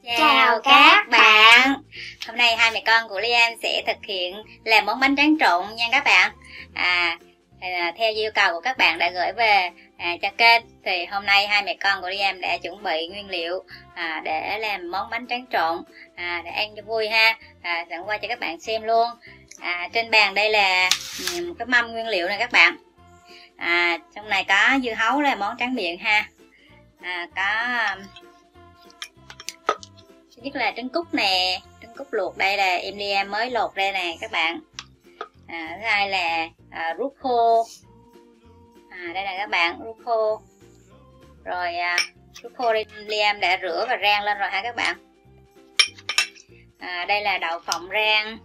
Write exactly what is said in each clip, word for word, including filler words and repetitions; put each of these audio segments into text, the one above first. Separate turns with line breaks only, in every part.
Chào các bạn. Hôm nay hai mẹ con của Liam sẽ thực hiện làm món bánh tráng trộn nha các bạn. À, theo yêu cầu của các bạn đã gửi về à, cho kênh thì hôm nay hai mẹ con của Liam đã chuẩn bị nguyên liệu à, để làm món bánh tráng trộn à, để ăn cho vui ha. À, dẫn qua cho các bạn xem luôn. À, trên bàn đây là một cái mâm nguyên liệu này các bạn. À, trong này có dưa hấu là món tráng miệng ha. À, có thứ nhất là trứng cút nè, trứng cút luộc đây là em Liam mới lột ra nè các bạn. À, thứ hai là à, ruốc khô. À, đây là các bạn ruốc khô. Rồi à, ruốc khô đây Liam đã rửa và rang lên rồi ha các bạn. À, đây là đậu phộng rang.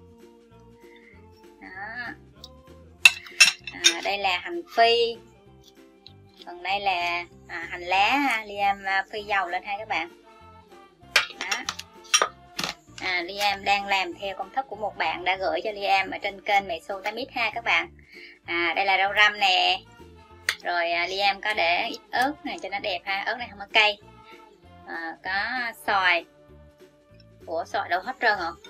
Đó. À, đây là hành phi. Còn đây là à, hành lá ha. Liam à, phi dầu lên ha các bạn. Đó. À, Liam đang làm theo công thức của một bạn đã gửi cho Liam ở trên kênh Mẹ Xu tám x ha các bạn. À, đây là rau răm nè. Rồi à, Liam có để ít ớt này cho nó đẹp ha, ớt này không có cay. À, có xoài. Ủa xoài đâu hết trơn rồi.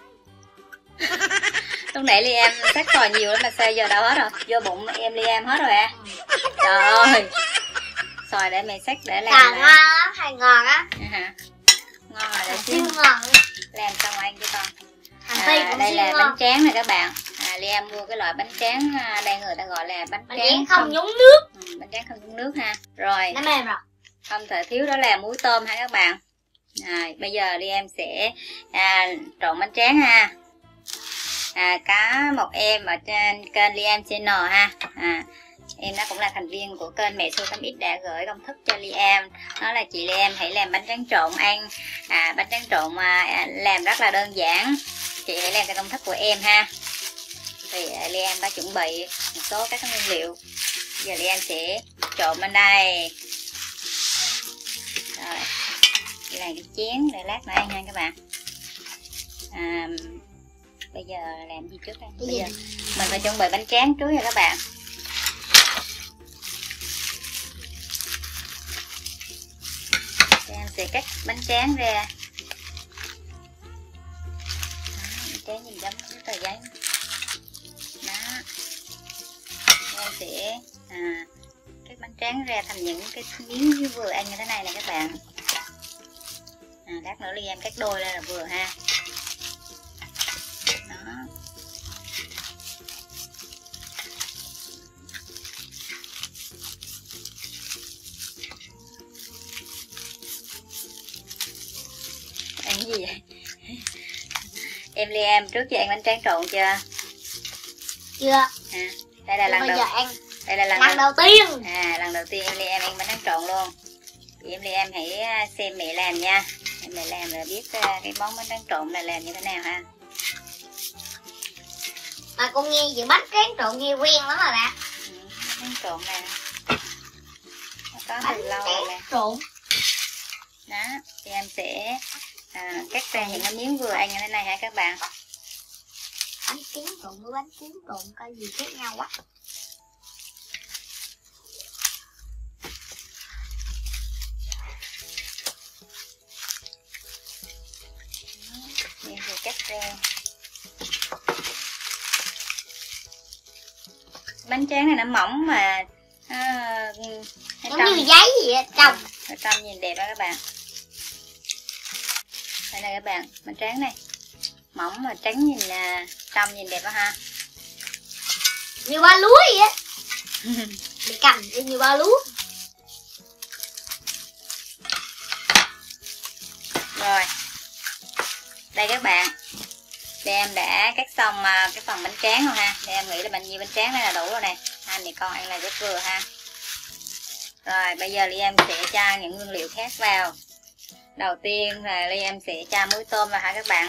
Lúc nãy Liam sắc xoài nhiều lắm mà sao giờ đâu hết rồi, vô bụng em Liam hết rồi à. Trời ơi. Xoài để mẹ sắc để làm.
Ngon á, hay ngon á.
À, ngon rồi để
xíu ngon.
Làm xong ăn cho con.
À,
đây là ngon. Bánh tráng này các bạn. À, Liam mua cái loại bánh tráng đây người ta gọi là bánh,
bánh
tráng,
tráng không, không nhúng nước.
Ừ, bánh tráng không nhúng nước ha. Rồi.
Nó mềm rồi. Không
thể thiếu đó là muối tôm ha các bạn. À, bây giờ Liam sẽ à, trộn bánh tráng ha. À, có một em ở trên kênh Liam Channel ha. À, em đó cũng là thành viên của kênh Mẹ Xu tám x đã gửi công thức cho Liam. Đó là chị Liam hãy làm bánh tráng trộn ăn. À, bánh tráng trộn à, làm rất là đơn giản. Chị hãy làm theo công thức của em ha. Thì à, Liam đã chuẩn bị một số các nguyên liệu. Bây giờ Liam sẽ trộn bên đây. Rồi, đây là cái chén để lát nữa ăn nha các bạn. À, bây giờ làm gì trước đây? Bây giờ mình phải chuẩn bị bánh tráng trước nha các bạn. Em sẽ cắt bánh tráng ra. Đó, bánh tráng nhìn giống cái tờ giấy. Đó. Em sẽ à, cắt bánh tráng ra thành những cái miếng vừa ăn như thế này nè các bạn. À, lát nữa Liam cắt đôi lên là vừa ha. Đó. Ăn cái gì vậy? Em Liam trước giờ ăn bánh tráng trộn chưa?
Chưa.
À, đây là lần
bây
đầu
giờ ăn.
Đây là lần,
lần đầu, đầu tiên.
À, lần đầu tiên em Liam ăn bánh tráng trộn luôn. Thì em Liam hãy xem mẹ làm nha. Em mẹ làm rồi biết cái món bánh tráng trộn là làm như thế nào ha.
Mà con nghe chữ bánh tráng trộn nghe quen lắm rồi nè.
Ừ, bánh tráng trộn nè. Nó có từ lâu rồi nè.
Trộn.
Đó, thì em sẽ à, cắt ra những cái miếng vừa ăn như thế này ha các bạn.
Bánh tráng trộn với bánh tráng trộn có gì khác nhau quá.
Em sẽ cắt ra. Bánh tráng này nó mỏng mà à,
giống trong, như giấy vậy á, trong
ở trong nhìn đẹp đó các bạn. Đây này các bạn, bánh tráng này mỏng mà trắng nhìn là trong nhìn đẹp đó ha.
Như ba lúa vậy á. Bị cầm như ba lúa.
Rồi đây các bạn, đây em đã cắt xong cái phần bánh tráng rồi ha. Đây em nghĩ là bao nhiêu bánh tráng này là đủ rồi nè. Hai mẹ con ăn là rất vừa ha. Rồi bây giờ Liam sẽ cho những nguyên liệu khác vào. Đầu tiên là Liam sẽ cho muối tôm vào ha các bạn.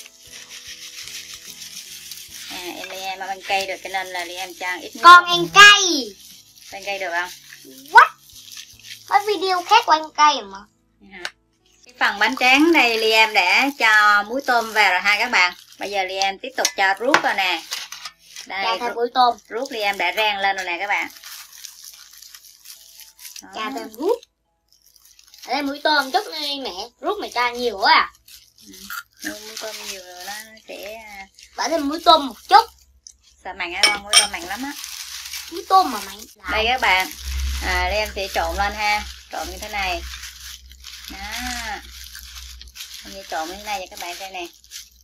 À, em Liam ăn cay được cho nên là Liam cho ít muối.
Con ăn cay.
Ăn cay được không?
What? Có video khác của ăn cay mà.
Cái phần bánh tráng đây Liam đã cho muối tôm vào rồi ha các bạn. Bây giờ Liam tiếp tục cho ruốc vào nè. Đây,
dạ, thêm muối tôm.
Ruốc Liam đã rang lên rồi nè các bạn.
Cho thêm ruốc. Ở đây muối tôm chút đi mẹ, ruốc mày cho nhiều quá à.
Ừ. Muối tôm nhiều rồi nó sẽ
bỏ thêm muối tôm một chút.
Sợ mặn á con, muối tôm mặn lắm á.
Muối tôm mà mặn.
Đây các bạn, à, đây em sẽ trộn lên ha, trộn như thế này. Đó, em sẽ trộn như thế này cho các bạn xem nè.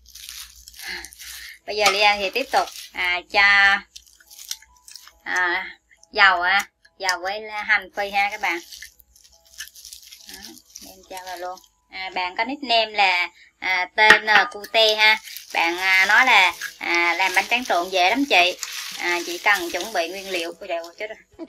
Bây giờ Liam thì tiếp tục à, cho à, dầu ha, dầu với hành phi ha các bạn. Đó, em cho vào luôn. À, bạn có nickname là à, tên Cute ha. Bạn à, nói là à, làm bánh tráng trộn dễ lắm chị. À, chỉ cần chuẩn bị nguyên liệu. Ôi trời ơi, chết rồi.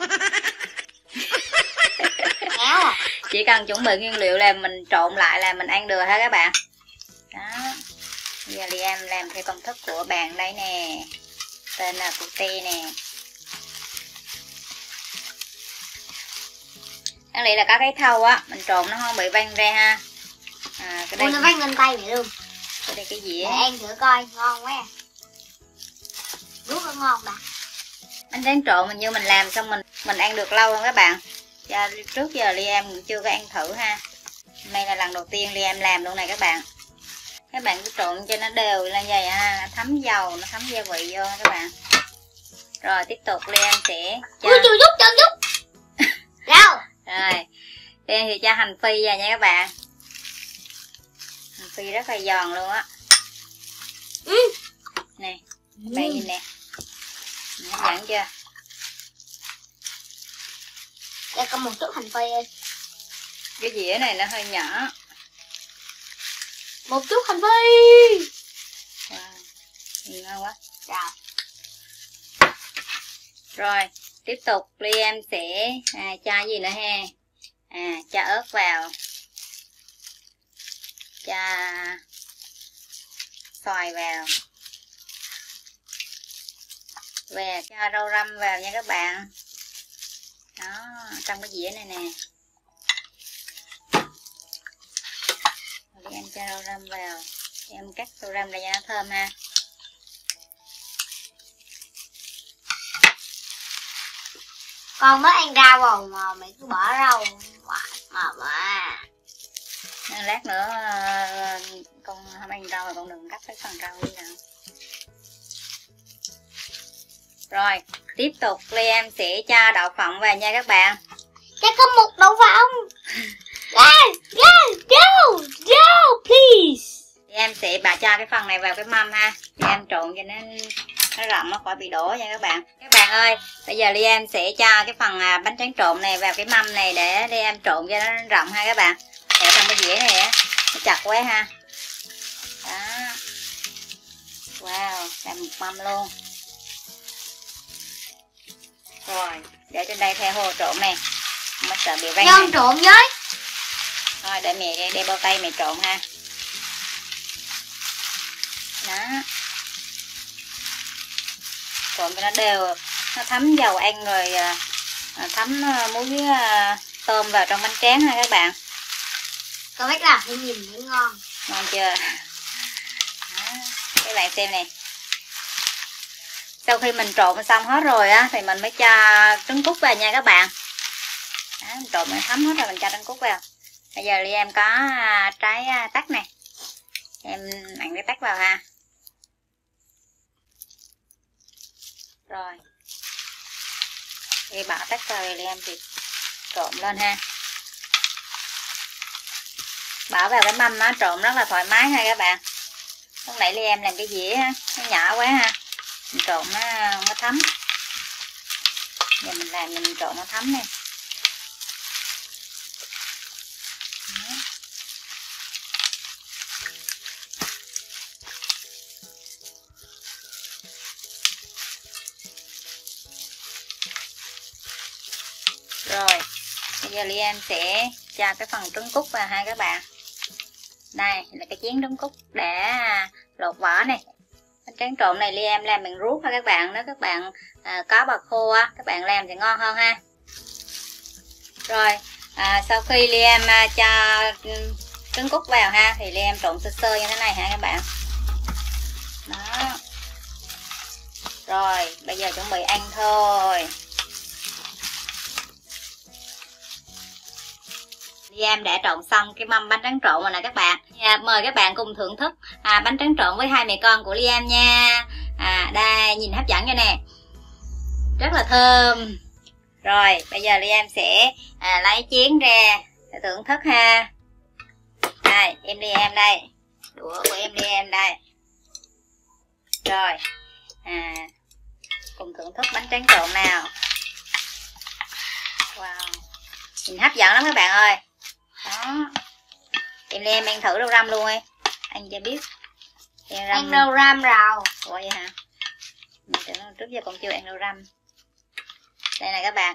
Chỉ cần chuẩn bị nguyên liệu là mình trộn lại là mình ăn được ha các bạn. Đó. Bây giờ Liam làm theo công thức của bạn đây nè. Tên là Cute nè. Đáng lẽ là có cái thau á, mình trộn nó không bị văng ra ha. À, cái đây
Ôi, nó văng lên tay vậy luôn.
Cái đây cái dĩa.
Để ăn thử coi, ngon quá. Rất là ngon bà.
Bánh tráng trộn mình như mình làm xong mình mình ăn được lâu không các bạn. Cho trước giờ Liam cũng chưa có ăn thử ha. Hôm nay là lần đầu tiên Liam làm luôn này các bạn. Các bạn cứ trộn cho nó đều lên vậy ha, thấm dầu, nó thấm gia vị vô các bạn. Rồi tiếp tục Liam sẽ cho...
Ui trời giúp, trời giúp. Rau.
Rồi, Liam thì cho hành phi vào nha các bạn. Hành phi rất là giòn luôn á.
Ừ.
Nè, các bạn nhìn nè. Hấp dẫn chưa?
Đây có một chút hành phi ơi.
Cái dĩa này nó hơi nhỏ.
Một chút hành phi.
Wow, nhìn ngon quá.
Rồi.
Rồi, tiếp tục Liam sẽ à, cho gì nữa ha? À, cho ớt vào. Cho xoài vào. Và cho rau răm vào nha các bạn. Đó, trong cái dĩa này nè. Để em cho rau răm vào. Em cắt rau răm để cho nó thơm ha.
Con mới ăn rau rồi mà mày cứ bỏ rau mà mà mà.
Lát nữa con không ăn rau rồi con đừng cắt cái phần rau đi nào. Rồi, tiếp tục Liam sẽ cho đậu phộng vào nha các bạn.
Chắc có một đậu phộng. Go, go, go, go, please.
Liam sẽ bà cho cái phần này vào cái mâm ha. Liam trộn cho nó nó rộng, nó khỏi bị đổ nha các bạn. Các bạn ơi, bây giờ Liam sẽ cho cái phần bánh tráng trộn này vào cái mâm này để Liam trộn cho nó rộng ha các bạn. Để trong cái dĩa này á, nó chặt quá ha. Đó. Wow, làm một mâm luôn. Rồi, để trên đây theo hồ trộn nè. Không sợ bị văng.
Con trộn với.
Thôi để mẹ đeo bao tay mẹ trộn ha. Đó. Trộn cho nó đều, nó thấm dầu ăn rồi thấm muối tôm vào trong bánh tráng ha các bạn.
Con biết là phải nhìn mới ngon.
Ngon chưa? Đó. Các bạn xem nè. Sau khi mình trộn xong hết rồi á thì mình mới cho trứng cút vào nha các bạn. Đó, mình trộn mình thấm hết rồi mình cho trứng cút vào. Bây giờ Liam có trái tắc nè. Em ăn cái tắc vào ha. Rồi. Khi bỏ tắc vào thì Liam thì trộn lên ha. Bỏ vào cái mâm nó trộn rất là thoải mái ha các bạn. Lúc nãy Liam làm cái dĩa ha, nó nhỏ quá ha. Mình trộn nó không có thấm. Giờ mình làm mình trộn nó thấm nè. Đó. Rồi, bây giờ Liam sẽ cho cái phần trứng cút vào ha các bạn. Đây là cái chén trứng cút để lột vỏ này. Bánh tráng trộn này Liam làm bằng ruốc ha các bạn. Nếu các bạn à, có bò khô á, các bạn làm thì ngon hơn ha. Rồi, à, sau khi Liam à, cho trứng cút vào ha thì Liam trộn sơ sơ như thế này ha các bạn. Đó. Rồi, bây giờ chuẩn bị ăn thôi. Liam đã trộn xong cái mâm bánh tráng trộn rồi nè các bạn. À, mời các bạn cùng thưởng thức à, bánh tráng trộn với hai mẹ con của Liam nha. À, đây nhìn hấp dẫn cho nè, rất là thơm. Rồi bây giờ Liam sẽ à, lấy chén ra để thưởng thức ha. Đây em đi em đây, đũa của em đi em đây. Rồi à, cùng thưởng thức bánh tráng trộn nào. Wow, nhìn hấp dẫn lắm các bạn ơi. Đó, em đi em ăn thử rau răm luôn đi, anh cho biết. Em răm...
Ăn rau răm rồi.
Ủa vậy hả? Mình tưởng trước giờ còn chưa ăn rau răm. Đây này các bạn.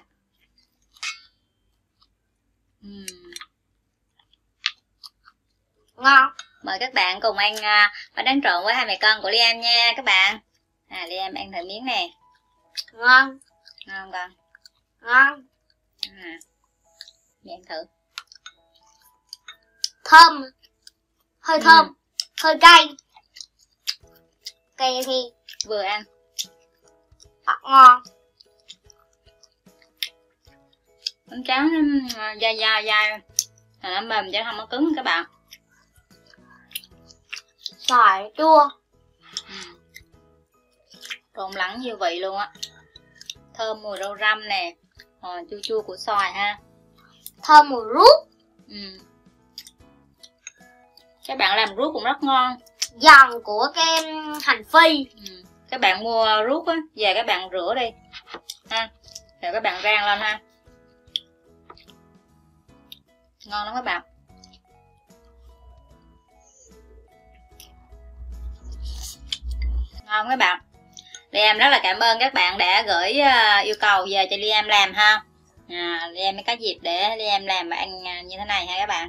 uhm.
Ngon.
Mời các bạn cùng ăn uh, bánh tráng trộn với hai mẹ con của Liam nha các bạn. À, Liam ăn thử miếng nè.
Ngon.
Ngon con.
Ngon.
À, ăn thử.
Thơm. Hơi thơm.
Ừ.
Hơi cay. Cay thì
vừa ăn.
thật ngon.
Bánh tráng nó dai dai dai, nó mềm chứ không có cứng các bạn.
Xoài chua.
Ừ. Trộn lẫn nhiều vị luôn á. Thơm mùi rau răm nè, à, chua chua của xoài ha.
Thơm mùi ruốc.
Ừ. Các bạn làm ruốc cũng rất ngon.
Giòn của cái hành phi.
Ừ. Các bạn mua ruốc á, về các bạn rửa đi ha, rồi các bạn rang lên ha. Ngon lắm các bạn. Ngon các bạn. Liam rất là cảm ơn các bạn đã gửi uh, yêu cầu về cho Liam làm ha. À, Liam mới có dịp để Liam làm và ăn uh, như thế này ha các bạn.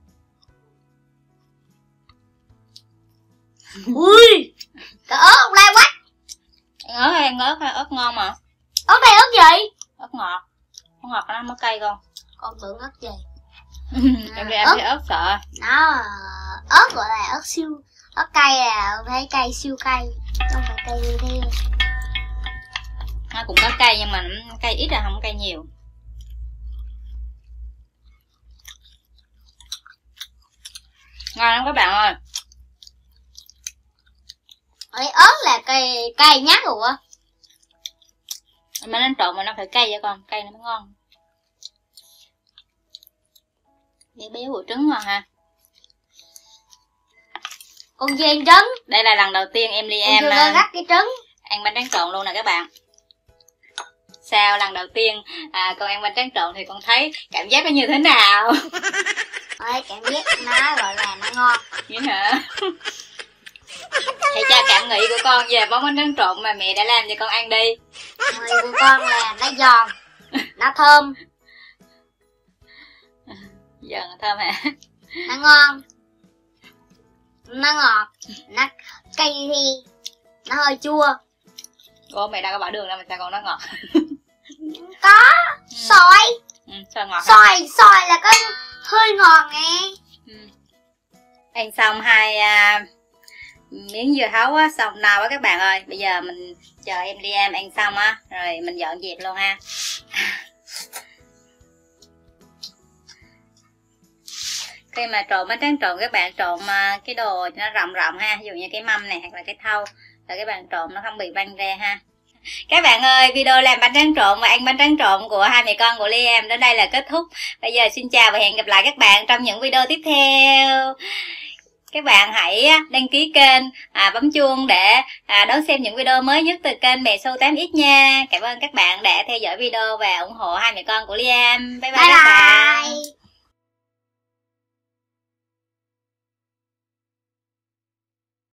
Ui, cái ớt không lai quá.
Ăn ớt ăn ớt ớt ngon mà.
Ớt này ớt gì?
Ớt ngọt. Ớt ngọt nó không có cay con.
Con tưởng ớt gì?
Em đi ăn
ớt.
thấy ớt sợ.
Nó ớt gọi là ớt siêu, ớt cay là thấy cay siêu cay, không phải cay như thế.
Nó cũng có cay nhưng mà cay ít là không cay nhiều. Ngon lắm các bạn ơi.
Ơi, ớt là cay cay nhát rồi á.
Mà nó trộn mà nó phải cay cho con, cay nó mới ngon. Béo béo của trứng ngon ha.
Con chưa ăn trứng.
Đây là lần đầu tiên em đi em
chưa gắt cái trứng.
Ăn bánh tráng trộn luôn nè các bạn. Sao lần đầu tiên à, con ăn bánh tráng trộn thì con thấy cảm giác nó như thế nào?
Ơi, cảm giác nó gọi là nó ngon.
Vậy hả? Hãy cho cảm nghĩ của con về món bánh tráng trộn mà mẹ đã làm cho con ăn đi.
Người của con là nó giòn, nó thơm.
Giòn thơm hả?
Nó ngon, nó ngọt, nó cay thì nó hơi chua.
Ủa mẹ đâu có bỏ đường đâu mà sao con nó ngọt?
Có
ừ.
xoài.
Ừ, xoài ngọt.
Xoài xoài là có hơi ngọt nè.
Ừ. Ăn xong hai à, miếng dưa hấu á, xong nào quá các bạn ơi. Bây giờ mình chờ em đi em ăn xong á, rồi mình dọn dẹp luôn ha. Khi mà trộn bánh tráng trộn các bạn trộn cái đồ nó rộng rộng ha, ví dụ như cái mâm này hoặc là cái thau, rồi các bạn trộn nó không bị văng ra ha. Các bạn ơi, video làm bánh tráng trộn và ăn bánh tráng trộn của hai mẹ con của Liam đến đây là kết thúc. Bây giờ xin chào và hẹn gặp lại các bạn trong những video tiếp theo. Các bạn hãy đăng ký kênh, à, bấm chuông để à, đón xem những video mới nhất từ kênh Mẹ Show tám x nha. Cảm ơn các bạn đã theo dõi video và ủng hộ hai mẹ con của Liam. Bye bye, bye,
bye
các bạn.
bye.